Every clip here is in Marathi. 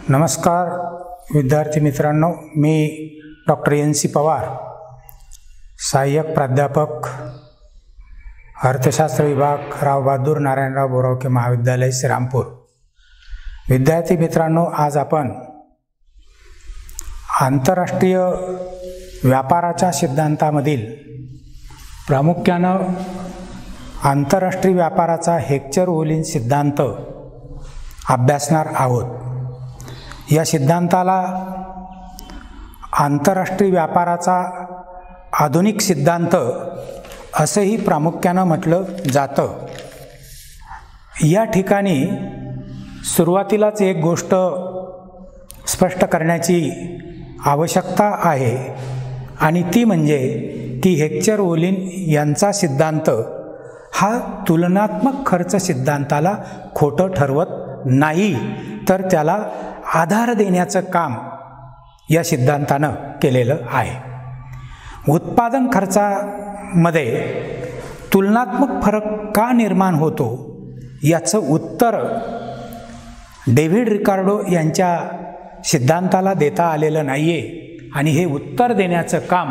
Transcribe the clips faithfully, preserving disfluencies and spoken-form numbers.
नमस्कार विद्यार्थी मित्रांनो, मी डॉक्टर एन सी पवार, सहाय्यक प्राध्यापक अर्थशास्त्र विभाग, राव बहादूर नारायणराव बोरावके महाविद्यालय श्रीरामपूर। विद्यार्थी मित्रांनो, आज आपण आंतरराष्ट्रीय व्यापाराच्या सिद्धांतामधील प्रामुख्यानं आंतरराष्ट्रीय व्यापाराचा हेक्चर-ओलिन सिद्धांत अभ्यासणार आहोत। या सिद्धांताला आंतरराष्ट्रीय व्यापाराचा आधुनिक सिद्धांत असंही प्रामुख्यानं म्हटलं जातं। या ठिकाणी सुरुवातीलाच एक गोष्ट स्पष्ट करण्याची आवश्यकता आहे आणि ती म्हणजे की हेक्चर-ओलिन यांचा सिद्धांत हा तुलनात्मक खर्च सिद्धांताला खोटं ठरवत नाही, तर त्याला आधार देण्याचं काम या सिद्धांतानं केलेलं आहे। उत्पादन खर्चामध्ये तुलनात्मक फरक का निर्माण होतो याचं उत्तर डेव्हिड रिकार्डो यांच्या सिद्धांताला देता आलेलं नाही आहे आणि हे उत्तर देण्याचं काम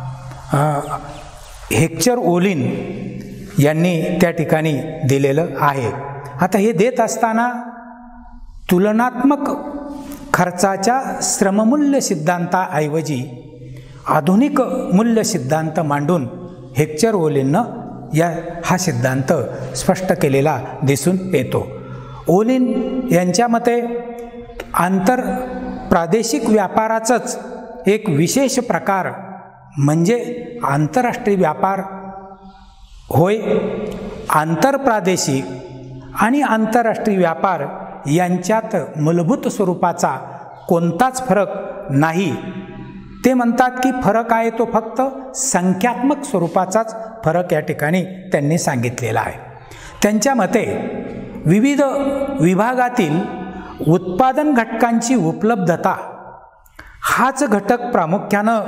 हेक्चर-ओलिन यांनी त्या ठिकाणी दिलेलं आहे। आता हे देत असताना तुलनात्मक खर्चाच्या श्रममूल्य सिद्धांताऐवजी आधुनिक मूल्य सिद्धांत मांडून हेक्चर-ओलिननं या हा सिद्धांत स्पष्ट केलेला दिसून येतो। ओलिन यांच्या मते आंतर प्रादेशिक व्यापाराचंच एक विशेष प्रकार म्हणजे आंतरराष्ट्रीय व्यापार होय। आंतरप्रादेशिक आणि आंतरराष्ट्रीय व्यापार यांच्यात मूलभूत स्वरूपाचा कोणताच फरक नाही। ते म्हणतात की फरक आहे तो फक्त संख्यात्मक स्वरूपाचाच फरक या ठिकाणी त्यांनी सांगितलेला आहे। त्यांच्या मते विविध विभागातील उत्पादन घटकांची उपलब्धता हाच घटक प्रामुख्यानं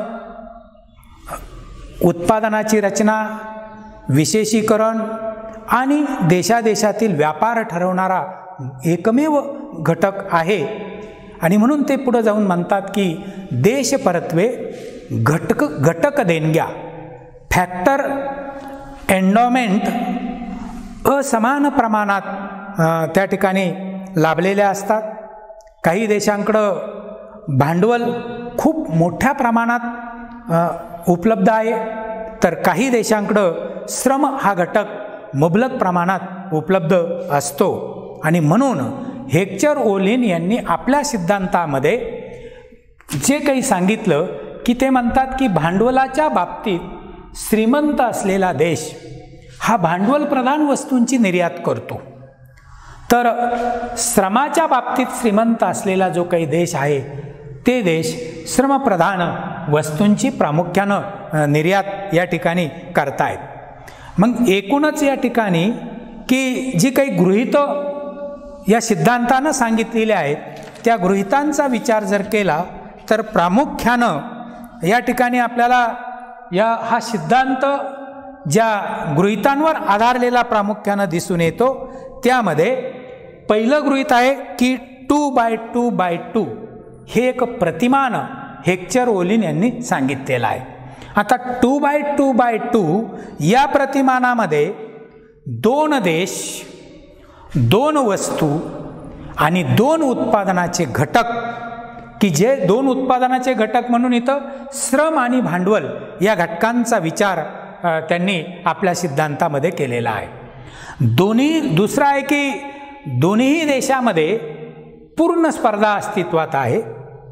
उत्पादनाची रचना, विशेषीकरण आणि देशादेशातील व्यापार ठरवणारा एकमेव घटक आहे आणि म्हणून ते पुढे जाऊन म्हणतात की देश परत्वे, घटक घटक देणग्या, फॅक्टर एंडॉमेंट असमान प्रमाणात त्या ठिकाणी लाभलेल्या असतात। काही देशांकडं भांडवल खूप मोठ्या प्रमाणात उपलब्ध आहे, तर काही देशांकडं श्रम हा घटक मुबलक प्रमाणात उपलब्ध असतो आणि म्हणून हेक्चर-ओलिन यांनी आपल्या सिद्धांतामध्ये जे काही सांगितलं की ते म्हणतात की भांडवलाच्या बाबतीत श्रीमंत असलेला देश हा भांडवल प्रधान वस्तूंची निर्यात करतो, तर श्रमाच्या बाबतीत श्रीमंत असलेला जो काही देश आहे ते देश श्रमप्रधान वस्तूंची प्रामुख्यानं निर्यात या ठिकाणी करतायत। मग एकूणच या ठिकाणी की जी काही गृहीतं या सिद्धांतानं सांगितलेले आहेत त्या गृहीतांचा विचार जर केला तर प्रामुख्यानं या ठिकाणी आपल्याला या हा सिद्धांत ज्या गृहीतांवर आधारलेला प्रामुख्यानं दिसून येतो त्यामध्ये पहिलं गृहीत आहे की two by two by two हे एक प्रतिमान हेक्चर-ओलिन यांनी सांगितलेलं आहे। आता two by two by two या प्रतिमानामध्ये दोन देश, दोन वस्तू आणि दोन उत्पादनाचे घटक, की जे दोन उत्पादनाचे घटक म्हणून इथं श्रम आणि भांडवल या घटकांचा विचार त्यांनी आपल्या सिद्धांतामध्ये केलेला आहे। दोन्ही दुसरा आहे की दोन्ही देशामध्ये पूर्ण स्पर्धा अस्तित्वात आहे,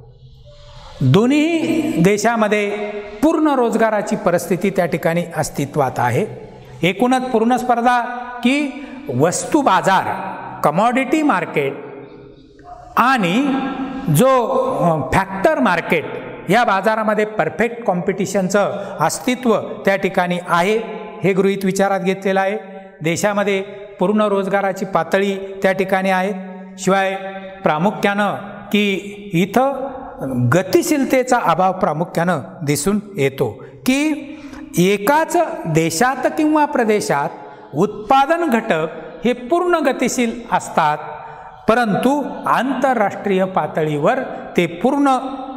दोन्ही देशामध्ये पूर्ण रोजगाराची परिस्थिती त्या ठिकाणी अस्तित्वात आहे। एकूणच पूर्ण स्पर्धा की वस्तू बाजार, कमॉडिटी मार्केट आणि जो फॅक्टर मार्केट या बाजारामध्ये परफेक्ट कॉम्पिटिशनचं अस्तित्व त्या ठिकाणी आहे हे गृहीत विचारात घेतलेलं आहे। देशामध्ये पूर्ण रोजगाराची पातळी त्या ठिकाणी आहे। शिवाय प्रामुख्यानं की इथं गतिशीलतेचा अभाव प्रामुख्यानं दिसून येतो की एकाच देशात किंवा प्रदेशात उत्पादन घटक हे पूर्ण गतिशील असतात, परंतु आंतरराष्ट्रीय पातळीवर ते पूर्ण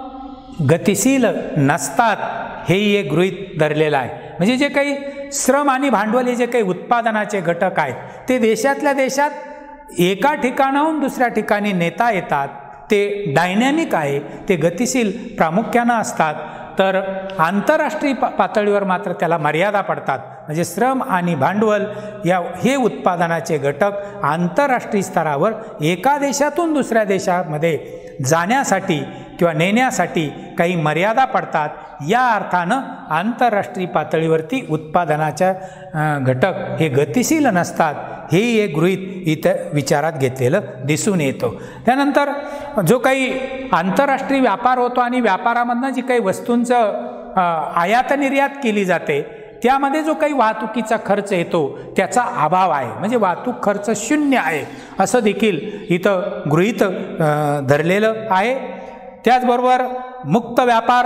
गतिशील नसतात, हेही एक गृहीत धरलेलं आहे. म्हणजे जे काही श्रम आणि भांडवल हे जे काही उत्पादनाचे घटक आहेत ते देशातल्या देशात एका ठिकाणाहून दुसऱ्या ठिकाणी नेता येतात, ते डायनॅमिक आहे, ते गतिशील प्रामुख्यानं असतात. तर आंतरराष्ट्रीय पा पातळीवर मात्र त्याला मर्यादा पडतात. म्हणजे श्रम आणि भांडवल या हे उत्पादनाचे घटक आंतरराष्ट्रीय स्तरावर एका देशातून दुसऱ्या देशामध्ये जाण्यासाठी किंवा नेण्यासाठी काही मर्यादा पडतात. या अर्थानं आंतरराष्ट्रीय पातळीवरती उत्पादनाच्या घटक हे गतिशील नसतात, हेही एक गृहीत इथं विचारात घेतलेलं दिसून येतं. त्यानंतर जो काही आंतरराष्ट्रीय व्यापार होतो आणि व्यापारामधनं जी काही वस्तूंचं आयात निर्यात केली जाते त्यामध्ये जो काही वाहतुकीचा खर्च येतो त्याचा अभाव आहे. म्हणजे वाहतूक खर्च शून्य आहे असं देखील इथं गृहीत धरलेलं आहे. त्याचबरोबर मुक्त व्यापार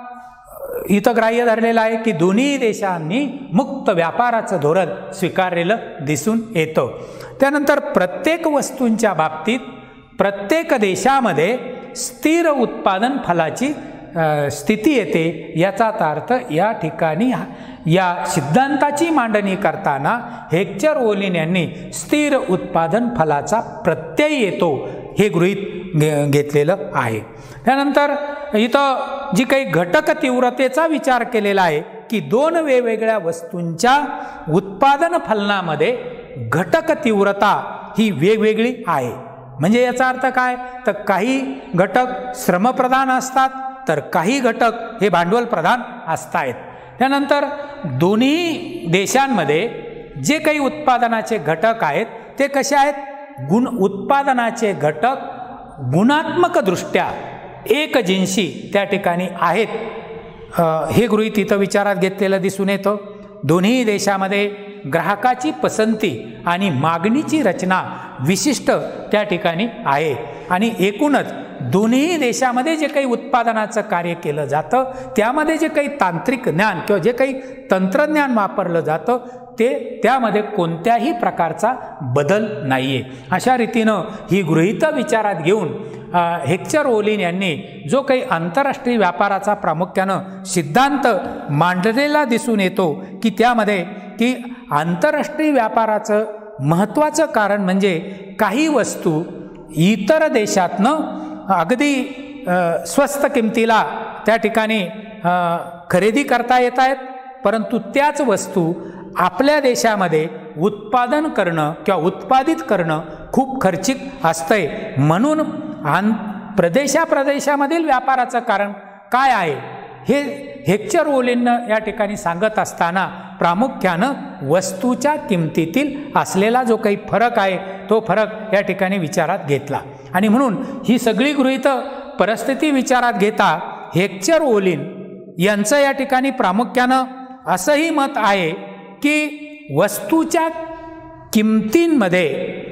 इथं ग्राह्य धरलेलं आहे की दोन्ही देशांनी मुक्त व्यापाराचं धोरण स्वीकारलेलं दिसून येतं. त्यानंतर प्रत्येक वस्तूंच्या बाबतीत प्रत्येक देशामध्ये स्थिर उत्पादन फलाची स्थिती येते. याचा अर्थ या ठिकाणी या सिद्धांताची मांडणी करताना हेक्चर ओलिन यांनी स्थिर उत्पादन फलाचा प्रत्यय येतो हे गृहीत घेतलेलं आहे. त्यानंतर इथं जी काही घटक तीव्रतेचा विचार केलेला आहे की दोन वेगवेगळ्या वस्तूंच्या उत्पादन फलनामध्ये घटक तीव्रता ही वेगवेगळी आहे. म्हणजे याचा अर्थ काय, तर काही घटक श्रमप्रधान असतात तर काही घटक हे भांडवल प्रधान असतात. त्यानंतर दोन्ही देशांमध्ये जे काही उत्पादनाचे घटक आहेत ते कसे आहेत, गुण उत्पादनाचे घटक गुणात्मकदृष्ट्या एकजिन्सी त्या ठिकाणी आहेत, हे गृहीत इथं विचारात घेतलेलं दिसून येतं. दोन्ही देशामध्ये ग्राहकाची पसंती आणि मागणीची रचना विशिष्ट त्या ठिकाणी आहे आणि एकूणच दोन्ही देशामध्ये जे काही उत्पादनाचं कार्य केलं जातं त्यामध्ये जे काही तांत्रिक ज्ञान किंवा जे काही तंत्रज्ञान वापरलं जातं ते त्यामध्ये कोणत्याही प्रकारचा बदल नाही आहे. अशा रीतीनं ही गृहीतं विचारात घेऊन हेक्चर ओलिन यांनी जो काही आंतरराष्ट्रीय व्यापाराचा प्रामुख्यानं सिद्धांत मांडलेला दिसून येतो की त्यामध्ये की आंतरराष्ट्रीय व्यापाराचं महत्त्वाचं कारण म्हणजे काही वस्तू इतर देशातनं अगदी स्वस्त किमतीला त्या ठिकाणी खरेदी करता येत आहेत, परंतु त्याच वस्तू आपल्या देशामध्ये उत्पादन करणं किंवा उत्पादित करणं खूप खर्चिक असतंय. म्हणून आन प्रदेशा प्रदेशामधील व्यापाराचं कारण काय आहे हे हेक्चर ओलिन या ठिकाणी सांगत असताना प्रामुख्यानं वस्तूच्या किमतीतील असलेला जो काही फरक आहे तो फरक या ठिकाणी विचारात घेतला. आणि म्हणून ही सगळी गृहीतं परिस्थिती विचारात घेता हेक्चर ओलिन यांचं या ठिकाणी प्रामुख्यानं असंही मत आहे की वस्तूच्या किमतींमध्ये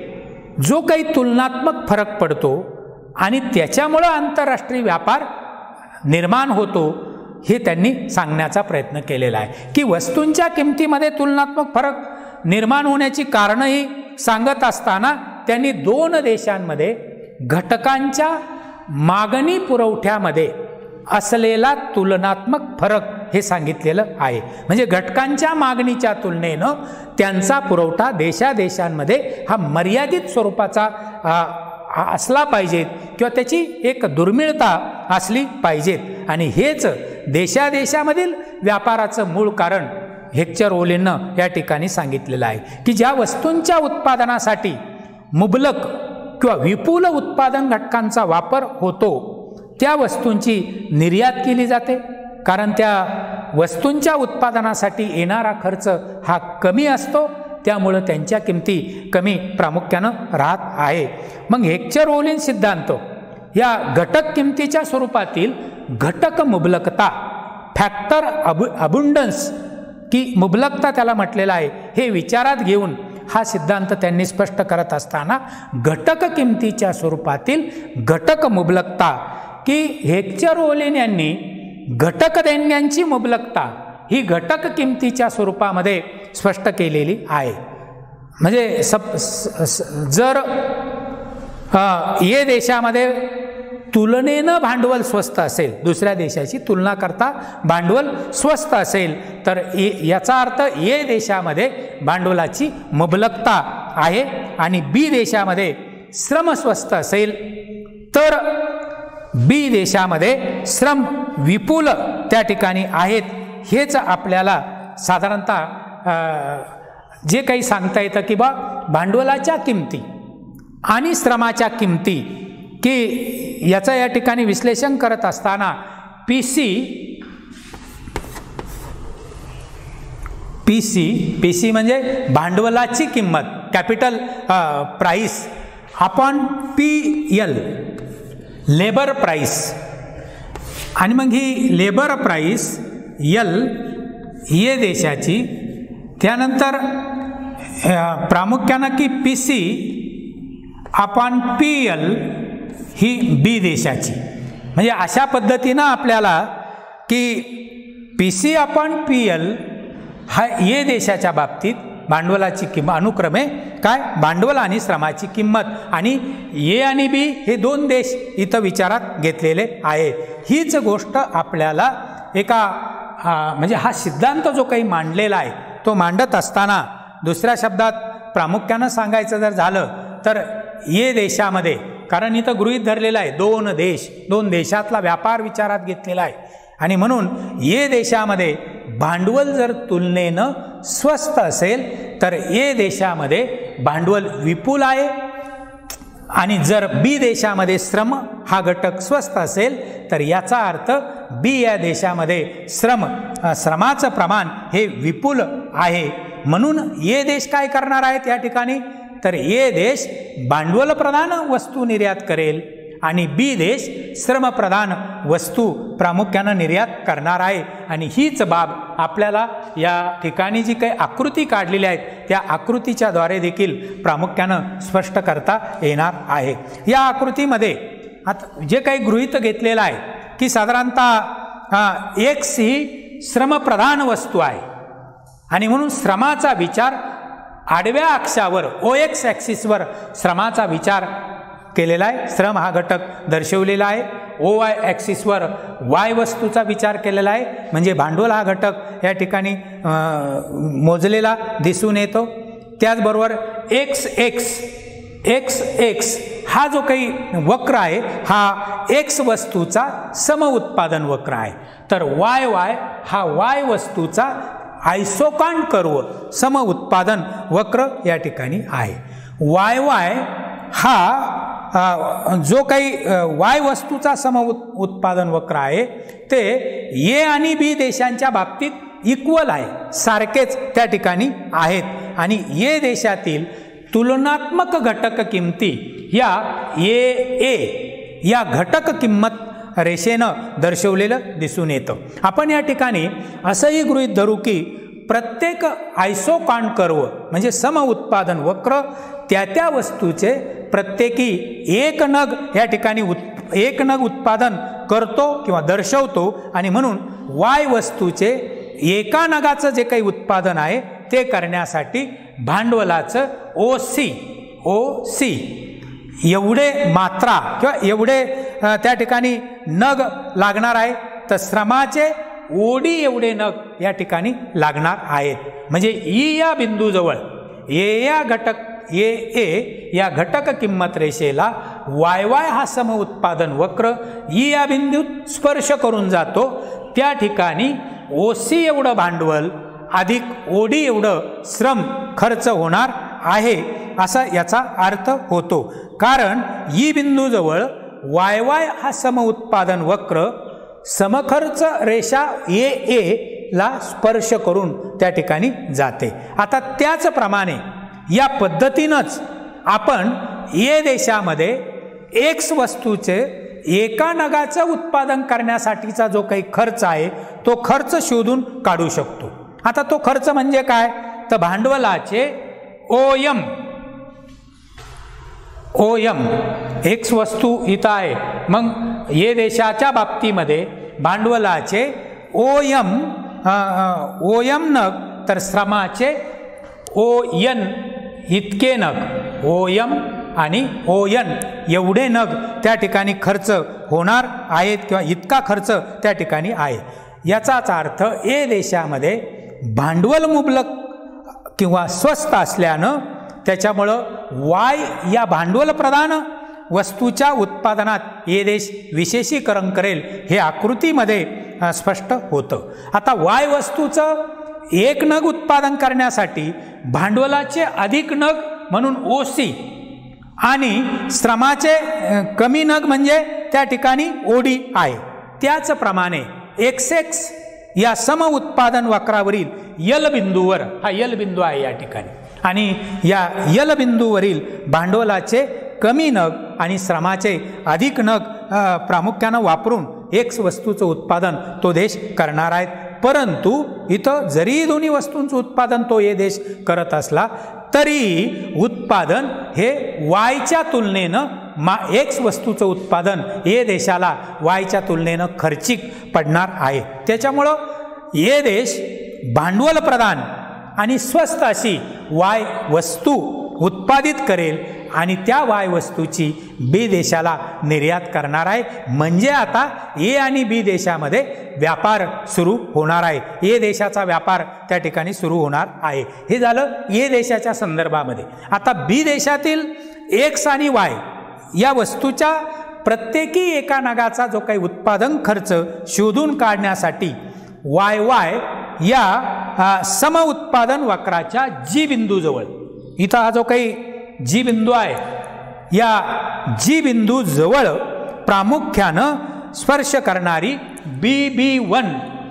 जो काही तुलनात्मक फरक पडतो आणि त्याच्यामुळं आंतरराष्ट्रीय व्यापार निर्माण होतो हे त्यांनी सांगण्याचा प्रयत्न केलेला आहे. की वस्तूंच्या किमतीमध्ये तुलनात्मक फरक निर्माण होण्याची कारणंही सांगत असताना त्यांनी दोन देशांमध्ये घटकांच्या मागणी पुरवठ्यामध्ये असलेला तुलनात्मक फरक हे सांगितलेलं आहे. म्हणजे घटकांच्या मागणीच्या तुलनेनं त्यांचा पुरवठा देशादेशांमध्ये हा मर्यादित स्वरूपाचा असला पाहिजेत किंवा त्याची एक दुर्मिळता असली पाहिजेत आणि हेच देशादेशामधील व्यापाराचं मूळ कारण हेक्चर ओलिननं या ठिकाणी सांगितलेलं आहे. की ज्या वस्तूंच्या उत्पादनासाठी मुबलक किंवा विपुल उत्पादन घटकांचा वापर होतो त्या वस्तूंची निर्यात केली जाते, कारण त्या वस्तूंच्या उत्पादनासाठी येणारा खर्च हा कमी असतो, त्यामुळं त्यांच्या किमती कमी प्रामुख्यानं राहत आहे. मग हेक्चर ओलिन सिद्धांत या घटक किमतीच्या स्वरूपातील घटक मुबलकता फॅक्टर अबु अबुंडन्स की मुबलकता त्याला म्हटलेलं आहे हे विचारात घेऊन हा सिद्धांत त्यांनी स्पष्ट करत असताना घटक किमतीच्या स्वरूपातील घटक मुबलकता की हेक्चर ओलिन यांनी घटक दैन्यांची मुबलकता ही घटक किमतीच्या स्वरूपामध्ये स्पष्ट केलेली आहे. म्हणजे सब जर ए देशामध्ये तुलनेनं भांडवल स्वस्त असेल, दुसऱ्या देशाची तुलना करता भांडवल स्वस्त असेल, तर ए याचा अर्थ ए देशामध्ये भांडवलाची मुबलकता आहे आणि बी देशामध्ये श्रम स्वस्त असेल तर बी देशामध्ये श्रम विपुल त्या ठिकाणी आहेत. हेच आपल्याला साधारणतः जे काही सांगता येतं की बा भांडवलाच्या किमती आणि श्रमाच्या किमती की याचं या ठिकाणी विश्लेषण करत असताना P C P C P C म्हणजे भांडवलाची किंमत, capital price upon P L labour price, आणि मग ही लेबर प्राइस यल ए देशाची, त्यानंतर प्रामुख्यानं की P C upon P L ही बी देशाची. म्हणजे अशा पद्धतीनं आपल्याला की P C upon P L हा ए देशाच्या बाबतीत भांडवलाची किंमत अनुक्रमे काय भांडवल आणि श्रमाची किंमत, आणि ए आणि बी हे दोन देश इथं विचारात घेतलेले आहे. हीच गोष्ट आपल्याला एका म्हणजे हा सिद्धांत जो काही मांडलेला आहे तो मांडत असताना दुसऱ्या शब्दात प्रामुख्यानं सांगायचं जर झालं तर ए देशामध्ये, कारण इथं गृहीत धरलेलं आहे दोन देश, दोन देशातला व्यापार विचारात घेतलेला आहे, आणि म्हणून ए देशामध्ये भांडवल जर तुलनेनं स्वस्त असेल तर ए देशामध्ये भांडवल विपुल आहे, आणि जर बी देशामध्ये श्रम हा घटक स्वस्त असेल तर याचा अर्थ बी या देशामध्ये श्रम श्रमाचं प्रमाण हे विपुल आहे. म्हणून ए देश काय करणार आहेत या ठिकाणी, तर ए देश भांडवल प्रधान वस्तू निर्यात करेल आणि बी देश श्रमप्रधान वस्तू प्रामुख्यानं निर्यात करणार आहे. आणि हीच बाब आपल्याला या ठिकाणी जी काही आकृती काढलेली आहेत त्या आकृतीच्या द्वारे देखील प्रामुख्यानं स्पष्ट करता येणार आहे. या आकृतीमध्ये आता जे काही गृहीत घेतलेलं आहे की साधारणतः एक्स ही श्रमप्रधान वस्तू आहे, आणि म्हणून श्रमाचा विचार आडव्या अक्षावर ओ एक्स ॲक्सिसवर श्रमाचा विचार केलेला आहे, श्रम हा घटक दर्शवलेला आहे. ओ वाय ॲक्सिसवर वाय वस्तूचा विचार केलेला आहे, म्हणजे भांडवल हा घटक या ठिकाणी मोजलेला दिसून येतो. त्याचबरोबर एक्स एक्स एक्स एक्स हा जो काही वक्र आहे हा एक्स वस्तूचा समउत्पादन वक्र आहे, तर वाय वाय हा वाय वस्तूचा आयसोकान कर्व समउत्पादन वक्र या ठिकाणी आहे. वाय वाय हा जो काही वाय वस्तूचा सम उत्पादन वक्र आहे ते ए आणि बी देशांच्या बाबतीत इक्वल आहे, सारखेच त्या ठिकाणी आहेत, आणि ए देशातील तुलनात्मक घटक किमती या ए ए या घटक किंमत रेषेनं दर्शवलेलं दिसून येतं. आपण या ठिकाणी असंही गृहीत धरू की प्रत्येक आयसोकान कर्व म्हणजे सम उत्पादन वक्र त्या त्या वस्तूचे प्रत्येकी एक नग या ठिकाणी उत् एक नग उत्पादन करतो किंवा दर्शवतो, आणि म्हणून वाय वस्तूचे एका नगाचं जे काही उत्पादन आहे ते करण्यासाठी भांडवलाचं ओ सी ओ सी एवढे मात्रा किंवा एवढे त्या ठिकाणी नग लागणार आहे, तर श्रमाचे ओडी एवढे नग या ठिकाणी लागणार आहेत. म्हणजे ई या बिंदूजवळ ए या घटक ए ए या घटक किंमत रेषेला वाय वाय हा सम उत्पादन वक्र ई या बिंदूत स्पर्श करून जातो, त्या ठिकाणी ओ सी एवढं भांडवल अधिक ओडी एवढं श्रम खर्च होणार आहे असा याचा अर्थ होतो. कारण ई बिंदूजवळ वाय वाय हा सम उत्पादन वक्र समखर्च रेषा ए ए ला स्पर्श करून त्या ठिकाणी जाते. आता त्याचप्रमाणे या पद्धतीनंच आपण ए देशामध्ये एक्स वस्तूचे एका नगाचं उत्पादन करण्यासाठीचा जो काही खर्च आहे तो खर्च शोधून काढू शकतो. आता तो खर्च म्हणजे काय, तर भांडवलाचे O M O M X वस्तू इथं आहे, मग ए देशाच्या बाबतीमध्ये भांडवलाचे ओ एम ओ एम नग तर श्रमाचे ओ एन इतके नग, ओ एम आणि ओ एन एवढे नग त्या ठिकाणी खर्च होणार आहेत किंवा इतका खर्च त्या ठिकाणी आहे. याचाच अर्थ ए देशामध्ये भांडवल मुबलक किंवा स्वस्त असल्यानं त्याच्यामुळं वाय या भांडवल प्रधान वस्तूच्या उत्पादनात ए देश विशेषीकरण करेल हे आकृतीमध्ये स्पष्ट होतं. आता वाय वस्तूचं एक नग उत्पादन करण्यासाठी भांडवलाचे अधिक नग म्हणून ओ सी आणि श्रमाचे कमी नग म्हणजे त्या ठिकाणी ओ डी आहे. त्याचप्रमाणे एक्स एक्स या सम उत्पादन वक्रावरील यल बिंदूवर, हा यल बिंदू आहे या ठिकाणी, आणि या यल बिंदूवरील भांडवलाचे कमी नग आणि श्रमाचे अधिक नग प्रामुख्यानं वापरून एक्स वस्तूचं उत्पादन तो देश करणार आहेत. परंतु इथं जरी दोन्ही वस्तूंचं उत्पादन तो ए देश करत असला तरी उत्पादन हे वायच्या तुलनेनं मा एक्स वस्तूचं उत्पादन ए देशाला वायच्या तुलनेनं खर्चिक पडणार आहे. त्याच्यामुळं ए देश भांडवल प्रधान आणि स्वस्त अशी वाय वस्तू उत्पादित करेल आणि त्या वाय वस्तूची बी देशाला निर्यात करणार आहे. म्हणजे आता ए आणि बी देशामध्ये व्यापार सुरू होणार आहे. ए देशाचा व्यापार त्या ठिकाणी सुरू होणार आहे. हे झालं ए देशाच्या संदर्भामध्ये. आता बी देशातील एक्स आणि वाय या वस्तूच्या प्रत्येकी एका नगाचा जो काही उत्पादन खर्च शोधून काढण्यासाठी वाय वाय या सम उत्पादन वक्राच्या जी बिंदूजवळ, इथं हा जो काही जी बिंदू आहे या जी बिंदू जवळ प्रामुख्यानं स्पर्श करणारी बी बी वन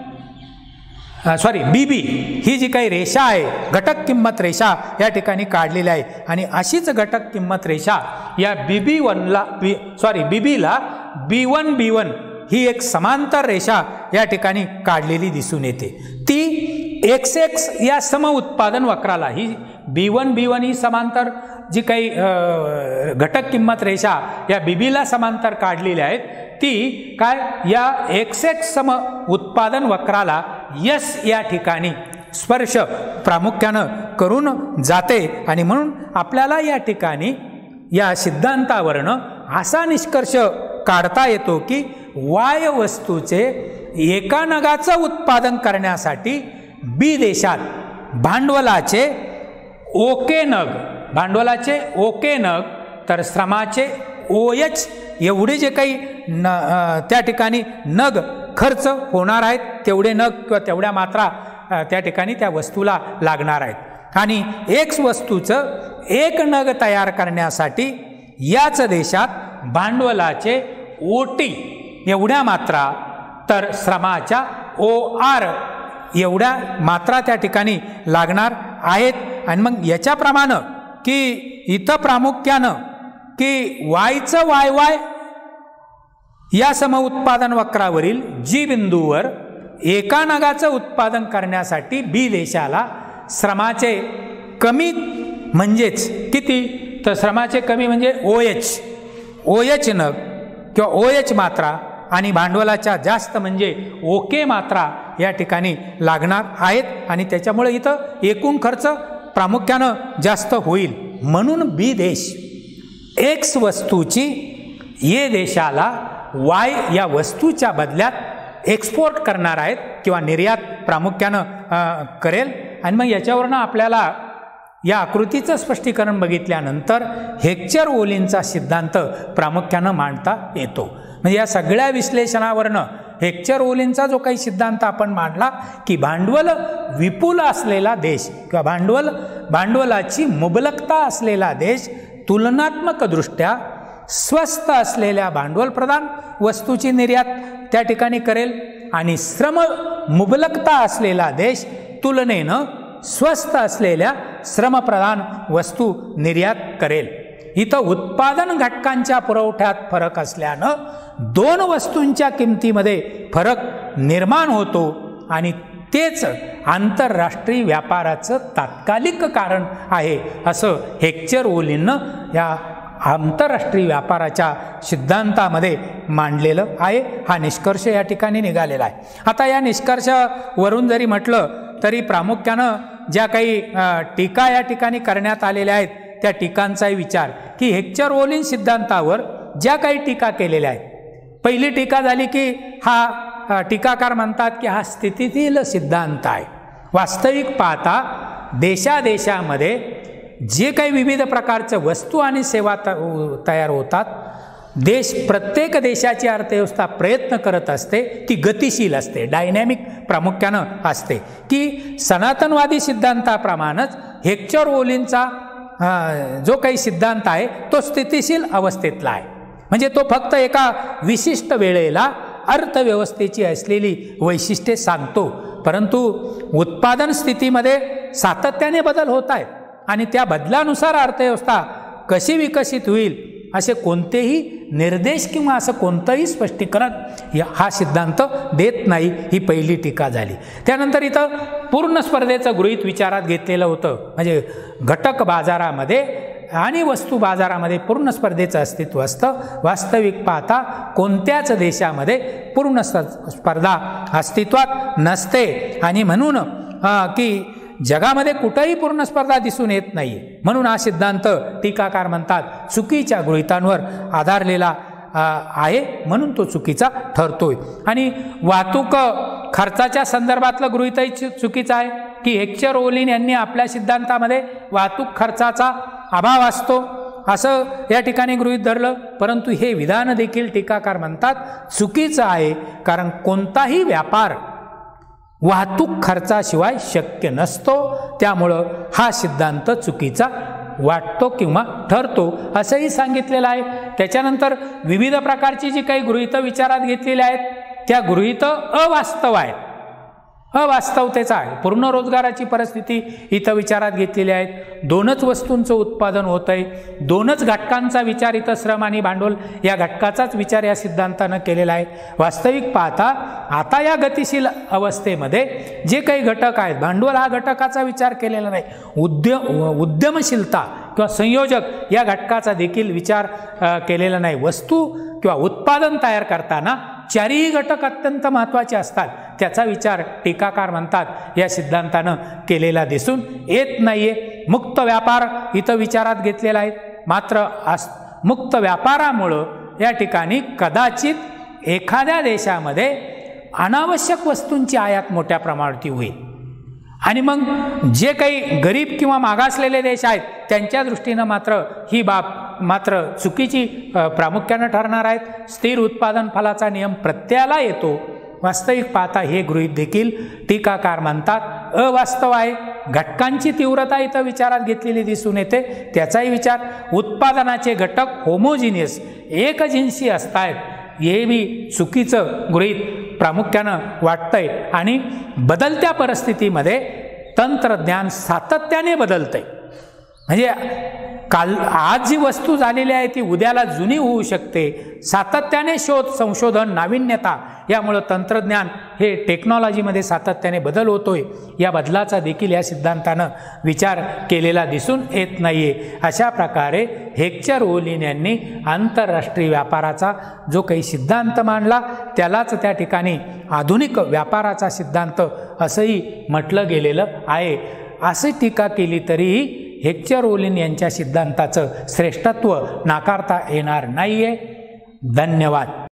सॉरी बी बी ही जी काही रेषा आहे, घटक किंमत रेषा या ठिकाणी काढलेली आहे. आणि अशीच घटक किंमत रेषा या बी बी वनला बी सॉरी बी बीला बी वन बी वन ही एक समांतर रेषा या ठिकाणी काढलेली दिसून येते. ती एक्स एक्स या सम उत्पादन वक्राला, ही बी वन बी वन ही समांतर जी काही घटक किंमत रेषा या बीबीला समांतर काढलेल्या आहेत, ती काय या एक्स एक्स सम उत्पादन वक्राला यस या ठिकाणी स्पर्श प्रामुख्यानं करून जाते. आणि म्हणून आपल्याला या ठिकाणी या सिद्धांतावरनं असा निष्कर्ष काढता येतो की वाय वस्तूचे एका नगाचं उत्पादन करण्यासाठी बी देशात भांडवलाचे ओके नग, भांडवलाचे ओके नग तर श्रमाचे ओ एच एवढे जे काही न त्या ठिकाणी नग खर्च होणार आहेत तेवढे नग किंवा तेवढ्या मात्रा त्या ठिकाणी त्या वस्तूला लागणार आहेत. आणि एक्स वस्तूचं एक नग तयार करण्यासाठी याच देशात भांडवलाचे ओ टी एवढ्या मात्रा तर श्रमाच्या ओ आर एवढ्या मात्रा त्या ठिकाणी लागणार आहेत. आणि मग याच्याप्रमाणे की इथं प्रामुख्यानं की वायचं वाय वाय या सम उत्पादन वक्रावरील जी बिंदूवर एका नगाचं उत्पादन करण्यासाठी बी देशाला श्रमाचे कमी म्हणजेच किती तर श्रमाचे कमी म्हणजे ओ एच ओ एच नग किंवा ओ एच मात्रा आणि भांडवलाच्या जास्त म्हणजे ओके मात्रा या ठिकाणी लागणार आहेत. आणि त्याच्यामुळे इथं एकूण खर्च प्रामुख्यानं जास्त होईल. म्हणून बी देश एक्स वस्तूची ए देशाला वाय या वस्तूच्या बदल्यात एक्सपोर्ट करणार आहेत किंवा निर्यात प्रामुख्यानं करेल. आणि मग याच्यावरनं आपल्याला या आकृतीचं स्पष्टीकरण बघितल्यानंतर हेक्चर ओलींचा सिद्धांत प्रामुख्यानं मांडता येतो. म्हणजे या सगळ्या विश्लेषणावरनं हेक्चर ओलींचा जो काही सिद्धांत आपण मांडला की भांडवल विपुल असलेला देश किंवा भांडवल भांडवलाची मुबलकता असलेला देश तुलनात्मकदृष्ट्या स्वस्त असलेल्या भांडवल प्रधान वस्तूची निर्यात त्या ठिकाणी करेल आणि श्रम मुबलकता असलेला देश तुलनेनं स्वस्त असलेल्या श्रमप्रधान वस्तू निर्यात करेल. इथं उत्पादन घटकांच्या पुरवठ्यात फरक असल्यानं दोन वस्तूंच्या किमतीमध्ये फरक निर्माण होतो आणि तेच आंतरराष्ट्रीय व्यापाराचं तात्कालिक कारण आहे असं हेक्चर ओलींनं या आंतरराष्ट्रीय व्यापाराच्या सिद्धांतामध्ये मांडलेलं आहे. हा निष्कर्ष या ठिकाणी निघालेला आहे. आता या निष्कर्षावरून जरी म्हटलं तरी प्रामुख्यानं ज्या काही टीका या ठिकाणी करण्यात आलेल्या आहेत त्या टीकांचाही विचार की हेक्चर ओलिन सिद्धांतावर ज्या काही टीका केलेल्या आहेत. पहिली टीका झाली की हा टीकाकार म्हणतात की हा स्थितीतील सिद्धांत आहे. वास्तविक पाहता देशादेशामध्ये जे काही विविध प्रकारच्या वस्तू आणि सेवा तयार होतात, देश प्रत्येक देशाची अर्थव्यवस्था प्रयत्न करत असते, ती गतिशील असते, डायनॅमिक प्रामुख्यानं असते. की सनातनवादी सिद्धांताप्रमाणेच हेक्चर ओलिनचा जो काही सिद्धांत आहे तो स्थितिशील अवस्थेतला आहे. म्हणजे तो फक्त एका विशिष्ट वेळेला अर्थव्यवस्थेची असलेली वैशिष्ट्ये सांगतो, परंतु उत्पादन स्थितीमध्ये सातत्याने बदल होत आहेत आणि त्या बदलानुसार अर्थव्यवस्था कशी विकसित होईल असे कोणतेही निर्देश किंवा असं कोणतंही स्पष्टीकरण हा सिद्धांत देत नाही. ही पहिली टीका झाली. त्यानंतर इथं पूर्ण स्पर्धेचं गृहीत विचारात घेतलेलं होतं. म्हणजे घटक बाजारामध्ये आणि वस्तू बाजारामध्ये पूर्ण स्पर्धेचं अस्तित्व असतं. वास्तविक पाहता कोणत्याच देशामध्ये पूर्ण स्पर्धा अस्तित्वात नसते आणि म्हणून की जगामध्ये कुठेही पूर्ण स्पर्धा दिसून येत नाही. म्हणून हा सिद्धांत टीकाकार म्हणतात चुकीच्या गृहीतांवर आधारलेला आहे, म्हणून तो चुकीचा ठरतोय. आणि वाहतूक खर्चाच्या संदर्भातलं गृहीतही चुकीचं आहे की हेक्चर ओलिन यांनी आपल्या सिद्धांतामध्ये वाहतूक खर्चाचा अभाव असतो असं या ठिकाणी गृहीत धरलं, परंतु हे विधान देखील टीकाकार म्हणतात चुकीचं आहे. कारण कोणताही व्यापार वाहतूक खर्चाशिवाय शक्य नसतो, त्यामुळं हा सिद्धांत चुकीचा वाटतो किंवा ठरतो असंही सांगितलेलं आहे. त्याच्यानंतर विविध प्रकारची जी काही गृहीतं विचारात घेतलेली आहेत त्या गृहीतं अवास्तव आहेत, अवास्तवतेचा आहे. पूर्ण रोजगाराची परिस्थिती इथं विचारात घेतलेली आहेत. दोनच वस्तूंचं उत्पादन होत आहे, दोनच घटकांचा विचार इथं श्रम आणि भांडवल या घटकाचाच विचार या सिद्धांतानं केलेला आहे. वास्तविक पाहता आता या गतिशील अवस्थेमध्ये जे काही घटक आहेत, भांडवल हा घटकाचा विचार केलेला नाही, उद्यम उद्यमशीलता किंवा संयोजक या घटकाचा देखील विचार केलेला नाही. वस्तू किंवा उत्पादन तयार करताना चारही घटक अत्यंत महत्त्वाचे असतात, त्याचा विचार टीकाकार म्हणतात या सिद्धांतानं केलेला दिसून येत नाहीये. मुक्त व्यापार इथं विचारात घेतलेला आहे, मात्र मुक्त व्यापारामुळं या ठिकाणी कदाचित एखाद्या देशामध्ये अनावश्यक वस्तूंची आयात मोठ्या प्रमाणात होईल आणि मग जे काही गरीब किंवा मागासलेले देश आहेत त्यांच्या दृष्टीनं मात्र ही बाब मात्र चुकीची प्रामुख्यानं ठरणार आहेत. स्थिर उत्पादन फलाचा नियम प्रत्ययाला येतो. वास्तविक पाहता हे गृहीत देखील टीकाकार म्हणतात अवास्तव आहे. घटकांची तीव्रता इथं विचारात घेतलेली दिसून येते, त्याचाही विचार. उत्पादनाचे घटक होमोजिनियस एकजिन्सी असतायत हे बी चुकीचं गृहीत प्रामुख्यानं वाटतंय. आणि बदलत्या परिस्थितीमध्ये तंत्रज्ञान सातत्याने बदलतंय. म्हणजे काल आज जी वस्तू झालेली आहे ती उद्याला जुनी होऊ शकते. सातत्याने शोध संशोधन नाविन्यता यामुळं तंत्रज्ञान हे टेक्नॉलॉजीमध्ये सातत्याने बदल होतोय. या बदलाचा देखील या सिद्धांतानं विचार केलेला दिसून येत नाहीये. अशा प्रकारे हेक्चर ओलिन यांनी आंतरराष्ट्रीय व्यापाराचा जो काही सिद्धांत मांडला त्यालाच त्या ठिकाणी आधुनिक व्यापाराचा सिद्धांत असंही म्हटलं गेलेलं आहे. अशी टीका केली तरीही हेक्चर ओलिन यांच्या सिद्धांताचं श्रेष्ठत्व नाकारता येणार नाहीये. धन्यवाद.